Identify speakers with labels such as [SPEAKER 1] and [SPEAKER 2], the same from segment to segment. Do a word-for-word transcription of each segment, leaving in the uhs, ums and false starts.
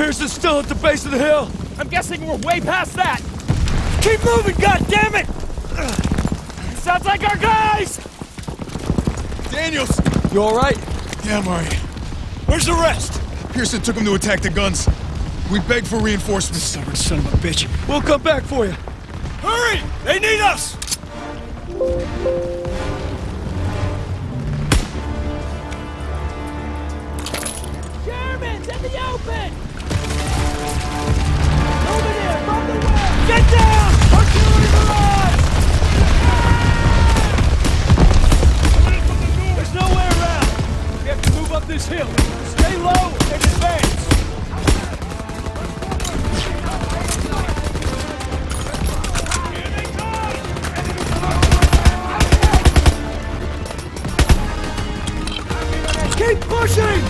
[SPEAKER 1] Pearson's still at the base of the hill.
[SPEAKER 2] I'm guessing we're way past that.
[SPEAKER 1] Keep moving, goddammit!
[SPEAKER 2] Sounds like our guys!
[SPEAKER 3] Daniels!
[SPEAKER 1] You alright?
[SPEAKER 3] Yeah, I'm alright.
[SPEAKER 1] Where's the rest?
[SPEAKER 3] Pearson took him to attack the guns. We begged for reinforcements.
[SPEAKER 1] Stubborn son of a bitch. We'll come back for you. Hurry! They need us!
[SPEAKER 2] Germans in the open!
[SPEAKER 1] Over there, from the west! Get down! Artillery barrage! There's no way around. We have to move up this hill. Stay low and advance. Keep pushing!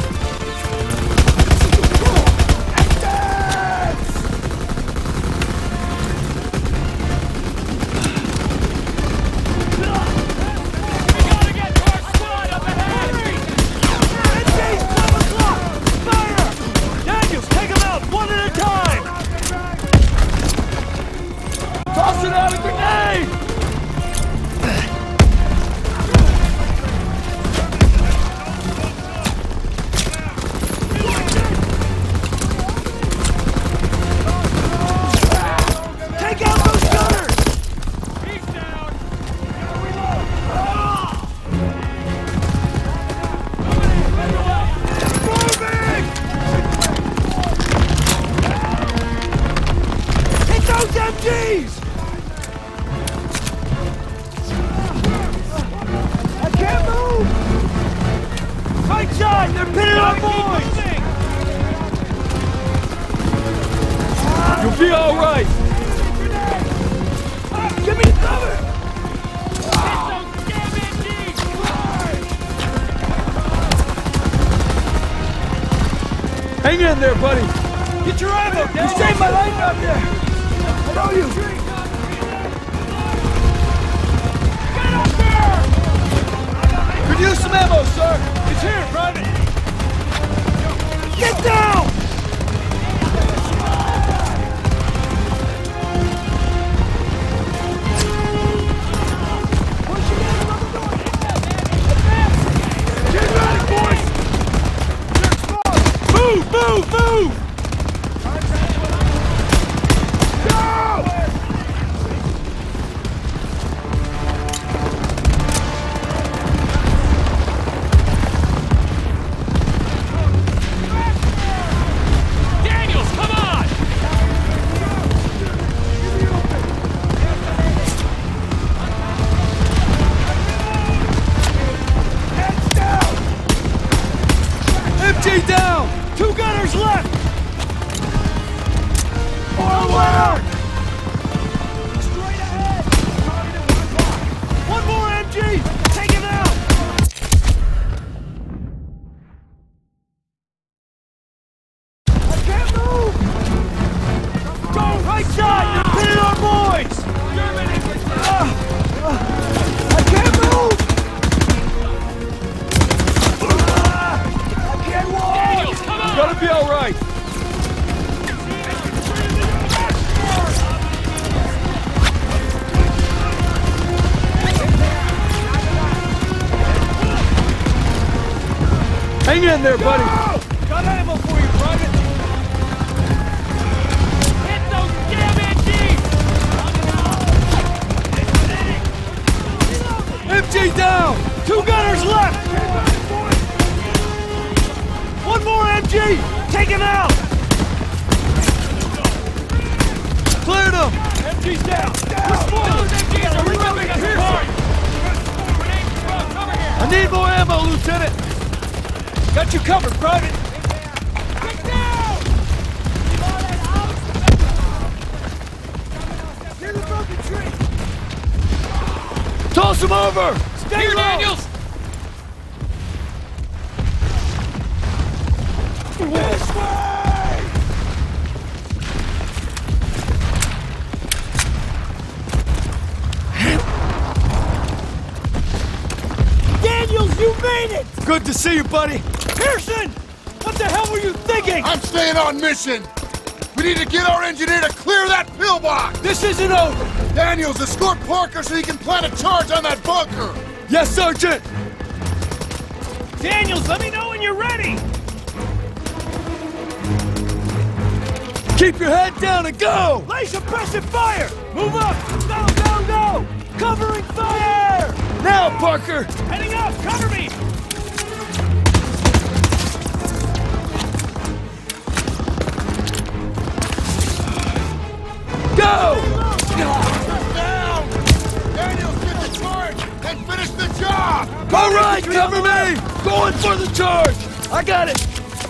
[SPEAKER 1] Hang in there, buddy! Get your ammo! You saved my life out there! I know you! Get up there! Could use some ammo, sir! It's here, Private! Get down! Get ready, boys! Move, move, move! Go!
[SPEAKER 2] Daniels, come on!
[SPEAKER 1] Heads down! M G down! Two gunners left! Forward! Straight ahead! One more, M G! Take him out! I can't move! Go right side! They're pinning our boys! Uh, uh, I can't move! Uh, I can't walk!
[SPEAKER 2] Daniels, come on!
[SPEAKER 1] It's gonna be all right. Hang in there, buddy. Go! Got ammo for you, Private.
[SPEAKER 2] Hit those damn M Gs!
[SPEAKER 1] M G down. Two gunners left. One more M G! Take him out! Cleared him! M G's down! Push forward!
[SPEAKER 2] Those M Gs are ripping us apart!
[SPEAKER 1] I need more ammo, Lieutenant! Got you covered, Private!
[SPEAKER 2] Get down!
[SPEAKER 1] Near the broken tree! Toss him over! Stay
[SPEAKER 2] Here,
[SPEAKER 1] low!
[SPEAKER 2] Daniels!
[SPEAKER 1] This way! Daniels, you made it! Good to see you, buddy! Pearson! What What the hell were you thinking?
[SPEAKER 3] I'm staying on mission! We need to get our engineer to clear that pillbox!
[SPEAKER 1] This isn't over!
[SPEAKER 3] Daniels, escort Parker so he can plant a charge on that bunker!
[SPEAKER 1] Yes, Sergeant!
[SPEAKER 2] Daniels, let me know when you're ready!
[SPEAKER 1] Keep your head down and go!
[SPEAKER 2] Lay suppressive fire! Move up! Go, go, go! Covering fire!
[SPEAKER 1] Now, Parker!
[SPEAKER 2] Heading up! Cover me!
[SPEAKER 1] Go!
[SPEAKER 3] Down! Daniels, get the charge and finish the job!
[SPEAKER 1] All right, cover me! Going for the charge! I got it!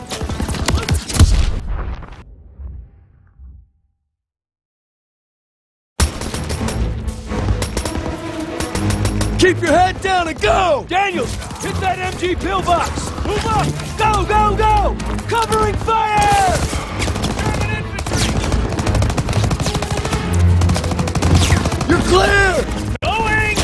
[SPEAKER 1] Keep your head down and go!
[SPEAKER 2] Daniels, hit that M G pillbox! Move up! Go, go, go! Covering fire! German infantry!
[SPEAKER 1] You're clear!
[SPEAKER 2] Going!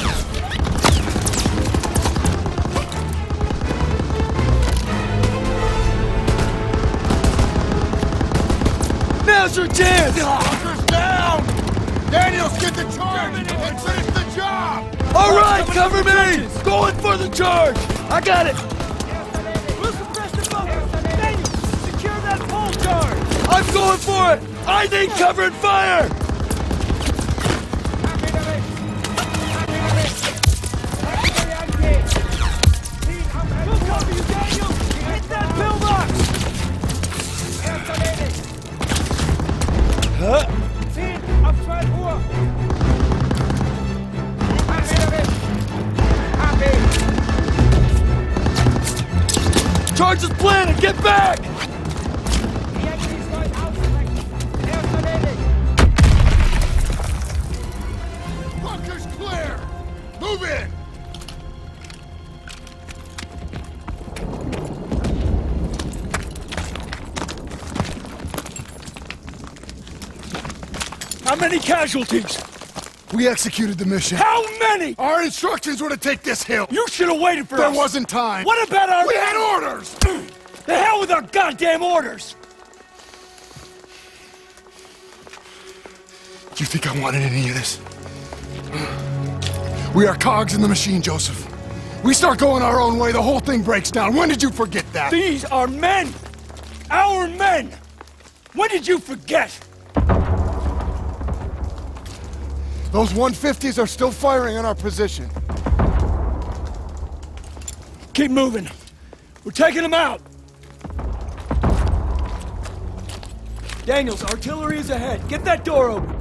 [SPEAKER 1] Now's your chance!
[SPEAKER 3] Bunker's down! Daniels, get the charge and finish the job!
[SPEAKER 1] All right, cover me! Going for the charge! I got it!
[SPEAKER 2] We'll suppress the bunker! Daniels, secure that pole charge!
[SPEAKER 1] I'm going for it! I need cover and fire!
[SPEAKER 2] We'll cover you, Daniels! Hit that pillbox!
[SPEAKER 1] Huh?
[SPEAKER 2] zehn auf zwölf Uhr!
[SPEAKER 1] Charge is planted! Get back!
[SPEAKER 3] Bunker's clear! Move in!
[SPEAKER 1] How many casualties?
[SPEAKER 3] We executed the mission.
[SPEAKER 1] How many?
[SPEAKER 3] Our instructions were to take this hill.
[SPEAKER 1] You should have waited for
[SPEAKER 3] There
[SPEAKER 1] us!
[SPEAKER 3] wasn't time.
[SPEAKER 1] What about our...
[SPEAKER 3] We had orders!
[SPEAKER 1] The hell with our goddamn orders!
[SPEAKER 3] Do you think I wanted any of this? We are cogs in the machine, Joseph. We start going our own way, the whole thing breaks down. When did you forget that?
[SPEAKER 1] These are men! Our men! When did you forget?
[SPEAKER 3] Those one fifties are still firing on our position.
[SPEAKER 1] Keep moving. We're taking them out. Daniels, artillery is ahead. Get that door open.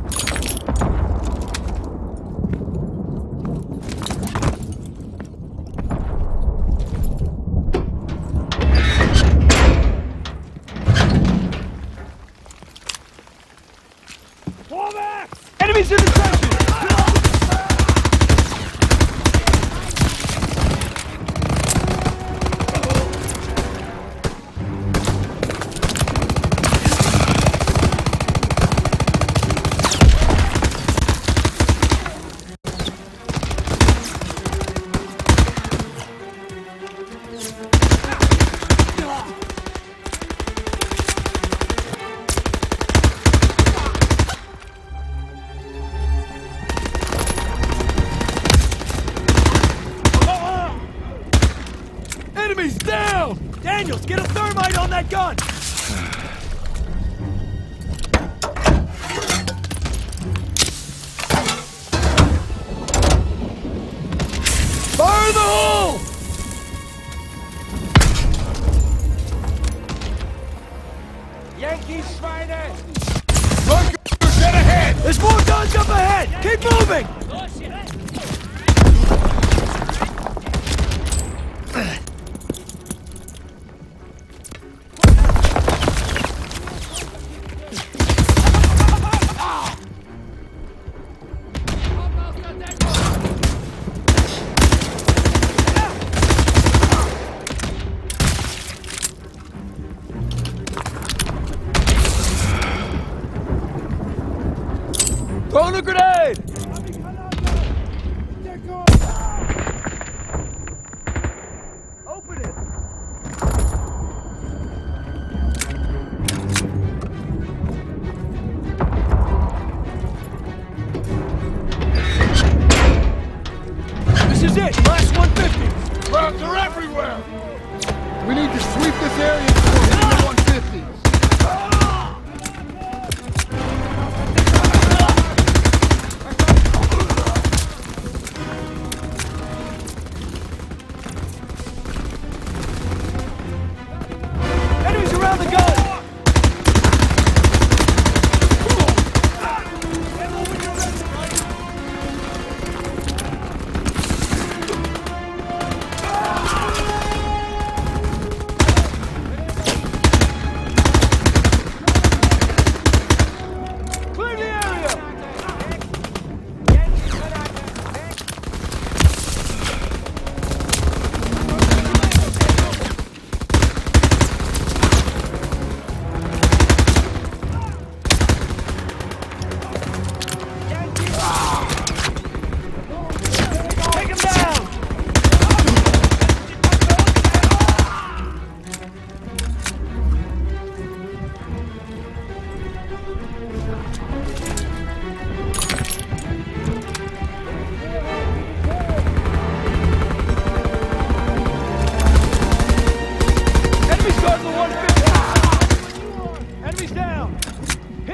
[SPEAKER 2] Fall back!
[SPEAKER 1] Enemies in the trenches! Enemies down!
[SPEAKER 2] Daniels, get a thermite on that gun!
[SPEAKER 1] Fire the hole!
[SPEAKER 2] Yankees, Schweine!
[SPEAKER 3] Bunker, get ahead!
[SPEAKER 1] There's more guns up ahead! Keep moving! Throwing a grenade!
[SPEAKER 2] Open it!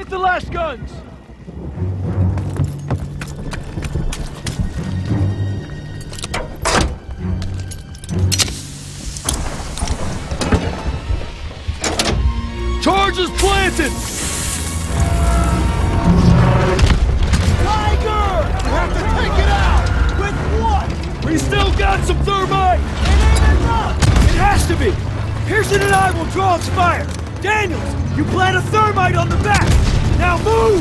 [SPEAKER 2] Get the last guns! Charges planted! Tiger!
[SPEAKER 1] We have to take it out!
[SPEAKER 2] With what? We still got some thermite! It ain't enough! It has to be! Pearson and I will draw its fire! Daniels, you plant a thermite on the back! Now move!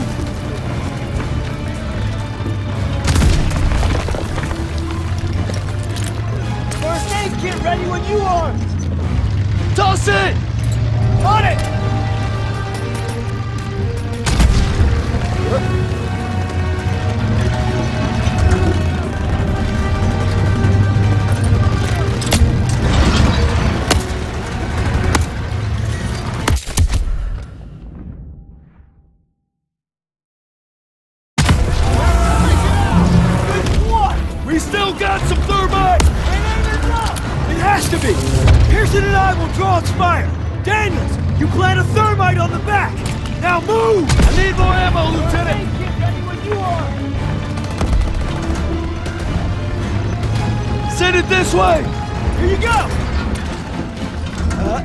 [SPEAKER 2] First aid kit ready when you are! Toss it! On it! We still got some thermite! It ain't enough! It has to be! Pearson and I will draw its fire! Daniels, you plant a thermite on the back! Now move! I need more ammo, Lieutenant! Get ready when you are! Send it this way! Here you go! Uh,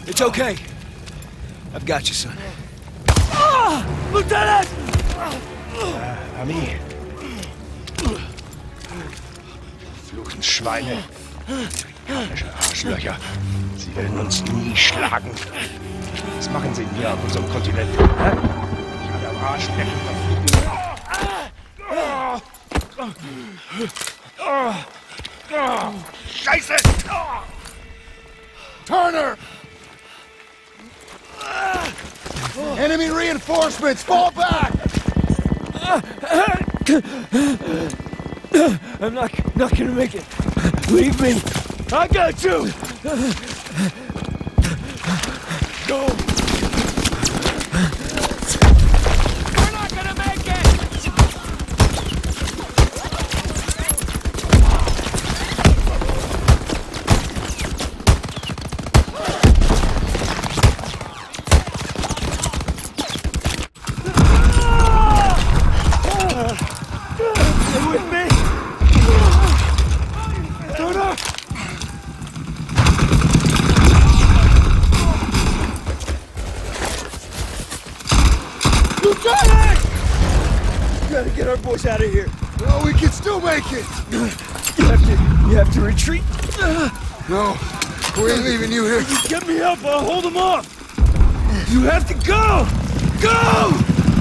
[SPEAKER 2] It's okay. I've got you, son. Ah! Lieutenant!
[SPEAKER 4] Äh, Armee. Fluchen Schweine. Afrikanische Arschlöcher. Sie werden uns nie schlagen. Was machen sie denn hier auf unserem Kontinent? Hä? Ich hatte am Arschlecken verfliegen. Scheiße!
[SPEAKER 3] Turner! Enemy reinforcements! Fall back!
[SPEAKER 2] I'm not, not gonna make it. Leave me. I got you! Go!
[SPEAKER 1] We're not gonna make it!
[SPEAKER 2] Stay with me! Turner! Lieutenant! We gotta get our boys out of here.
[SPEAKER 3] No, we can still make it!
[SPEAKER 2] You have to, you have to retreat.
[SPEAKER 3] No, we ain't leaving you here.
[SPEAKER 2] Get me up, I'll hold them off. You have to go! Go!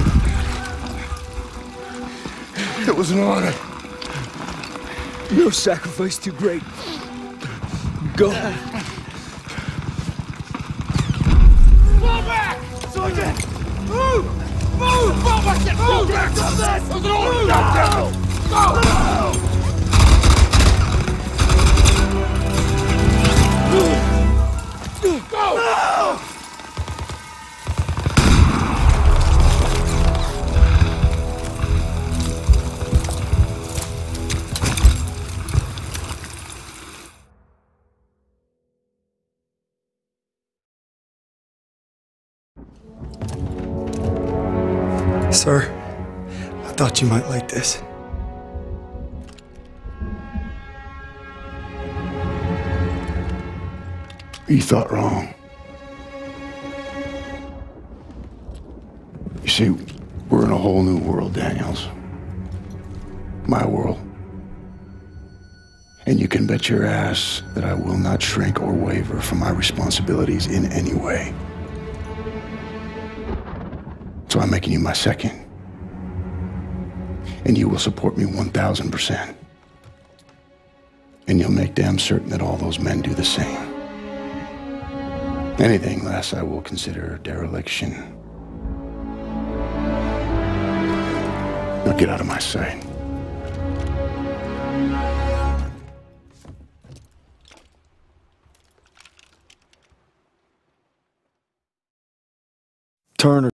[SPEAKER 3] It was an honor.
[SPEAKER 2] No sacrifice too great. Go.
[SPEAKER 1] Fall back!
[SPEAKER 2] Sergeant!
[SPEAKER 1] Move! Move! Fall back! Get move! Back on this! There's an order! Go! Go! Go!
[SPEAKER 2] No!
[SPEAKER 5] Sir, I thought you might like this.
[SPEAKER 3] You thought wrong. You see, we're in a whole new world, Daniels. My world. And you can bet your ass that I will not shrink or waver from my responsibilities in any way. So I'm making you my second. And you will support me one thousand percent. And you'll make damn certain that all those men do the same. Anything less I will consider dereliction. Now get out of my sight.
[SPEAKER 5] Turner.